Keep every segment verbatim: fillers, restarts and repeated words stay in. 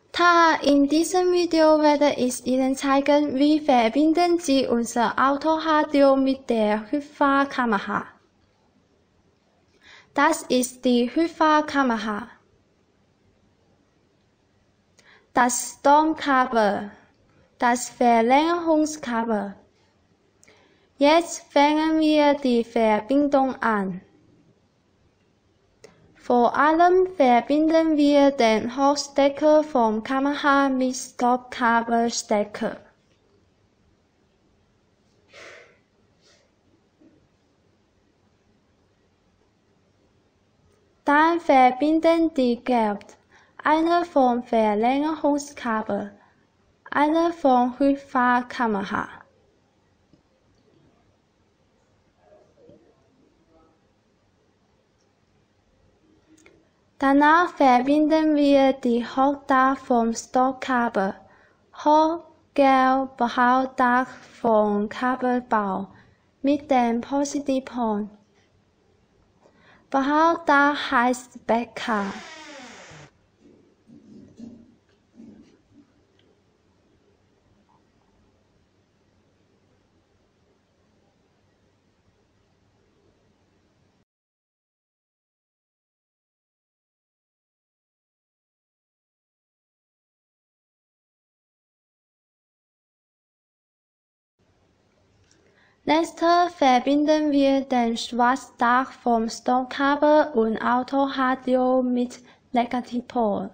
Ta in diesem Video werde ich Ihnen zeigen, wie verbinden Sie unser Autoradio mit der Hyperkamera. Das ist die Hyperkamera. Das Stromkabel, das Verlängerungskabel. Jetzt fangen wir die Verbindung an. Vor allem verbinden wir den Hauptstecker vom Kamera mit Stromkabelstecker. Dann verbinden die Gelb, eine vom Verlängerungskabel, eine von Hyperkamera. Danach verbinden wir die Hauptdach vom Stromkabel, Hot-Gelb-Hauptdach vom Kabelbau mit dem Positivpol. Hauptdach heißt Bäcker. Letzter verbinden wir den Schwarzdach vom Stromkabel und Autoradio mit Negativpol.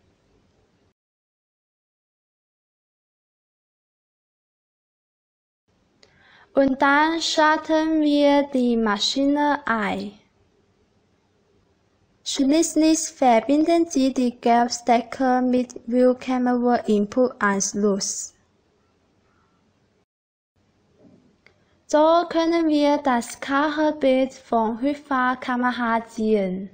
Und dann schalten wir die Maschine ein. Schließlich verbinden Sie die Gelbstecker mit View Camera Input Anschluss. So können wir das klare Bild von Hyperkamera ziehen.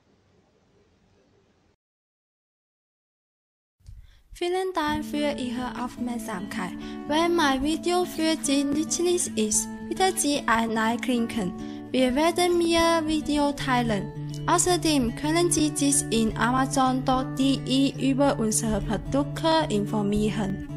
Vielen Dank für Ihre Aufmerksamkeit. Wenn mein Video für Sie nützlich ist, bitte Sie ein Like klicken. Wir werden mehr Video teilen. Außerdem können Sie sich in Amazon punkt de über unsere Produkte informieren.